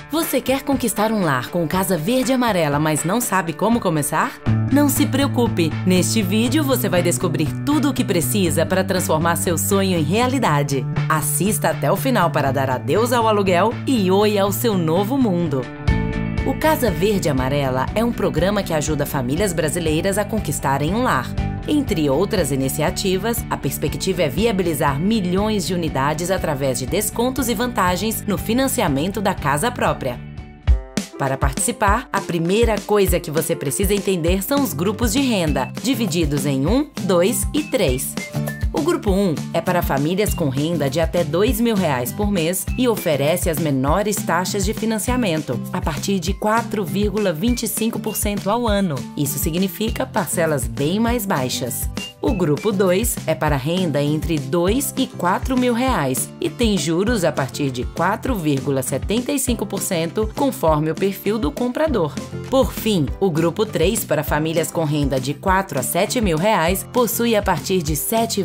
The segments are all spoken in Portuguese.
Você quer conquistar um lar com casa verde e amarela, mas não sabe como começar? Não se preocupe! Neste vídeo você vai descobrir tudo o que precisa para transformar seu sonho em realidade. Assista até o final para dar adeus ao aluguel e oi ao seu novo mundo. O Casa Verde e Amarela é um programa que ajuda famílias brasileiras a conquistarem um lar. Entre outras iniciativas, a perspectiva é viabilizar milhões de unidades através de descontos e vantagens no financiamento da casa própria. Para participar, a primeira coisa que você precisa entender são os grupos de renda, divididos em 1, 2 e 3. O grupo 1 é para famílias com renda de até R$2.000 por mês e oferece as menores taxas de financiamento, a partir de 4,25% ao ano. Isso significa parcelas bem mais baixas. O grupo 2 é para renda entre R$2.000 e R$4.000 e tem juros a partir de 4,75% conforme o perfil do comprador. Por fim, o grupo 3 para famílias com renda de R$4.000 a R$7.000 possui a partir de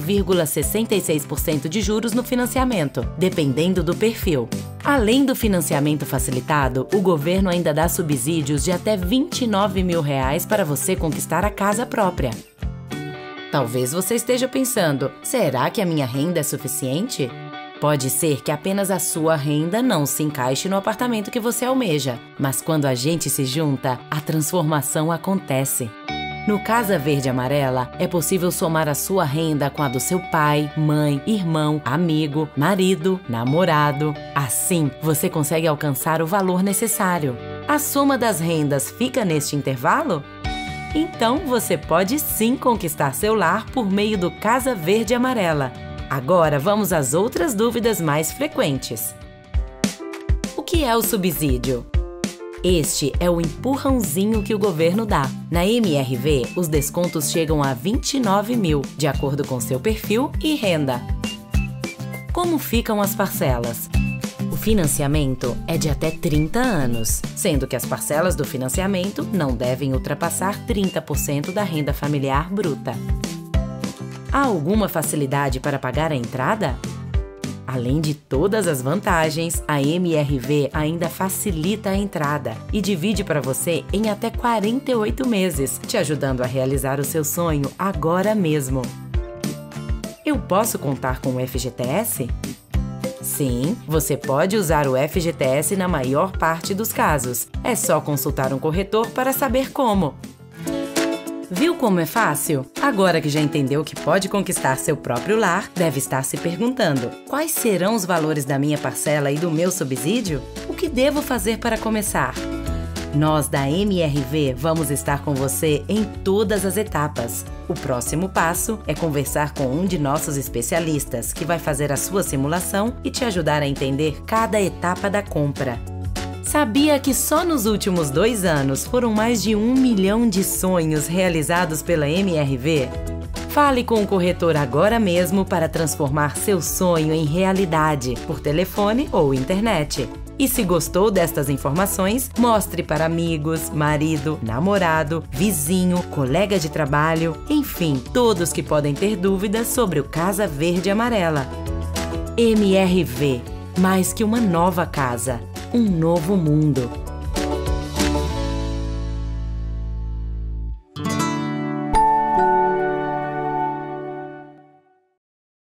7,66% de juros no financiamento, dependendo do perfil. Além do financiamento facilitado, o governo ainda dá subsídios de até R$29.000 para você conquistar a casa própria. Talvez você esteja pensando, será que a minha renda é suficiente? Pode ser que apenas a sua renda não se encaixe no apartamento que você almeja, mas quando a gente se junta, a transformação acontece. No Casa Verde e Amarela, é possível somar a sua renda com a do seu pai, mãe, irmão, amigo, marido, namorado. Assim, você consegue alcançar o valor necessário. A soma das rendas fica neste intervalo? Então você pode sim conquistar seu lar por meio do Casa Verde e Amarela. Agora vamos às outras dúvidas mais frequentes. O que é o subsídio? Este é o empurrãozinho que o governo dá. Na MRV, os descontos chegam a R$29.000, de acordo com seu perfil e renda. Como ficam as parcelas? O financiamento é de até 30 anos, sendo que as parcelas do financiamento não devem ultrapassar 30% da renda familiar bruta. Há alguma facilidade para pagar a entrada? Além de todas as vantagens, a MRV ainda facilita a entrada e divide para você em até 48 meses, te ajudando a realizar o seu sonho agora mesmo. Eu posso contar com o FGTS? Sim, você pode usar o FGTS na maior parte dos casos. É só consultar um corretor para saber como. Viu como é fácil? Agora que já entendeu que pode conquistar seu próprio lar, deve estar se perguntando: quais serão os valores da minha parcela e do meu subsídio? O que devo fazer para começar? Nós da MRV vamos estar com você em todas as etapas. O próximo passo é conversar com um de nossos especialistas, que vai fazer a sua simulação e te ajudar a entender cada etapa da compra. Sabia que só nos últimos 2 anos foram mais de 1 milhão de sonhos realizados pela MRV? Fale com o corretor agora mesmo para transformar seu sonho em realidade, por telefone ou internet. E se gostou destas informações, mostre para amigos, marido, namorado, vizinho, colega de trabalho, enfim, todos que podem ter dúvidas sobre o Casa Verde e Amarela. MRV, mais que uma nova casa, um novo mundo.